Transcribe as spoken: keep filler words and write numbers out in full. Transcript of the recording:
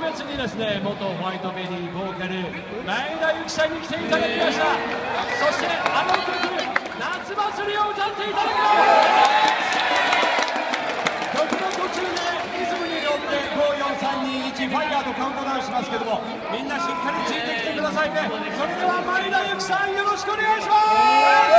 別にですね、元ホワイトベリーボーカル前田由紀さんに来ていただきました。そしてあの曲夏祭りを歌っていただきます。曲の途中でリズムに乗ってご、よん、さん、に、いちファイヤーとカウントダウンしますけども、みんなしっかりついてきてくださいね。それでは前田由紀さん、よろしくお願いします。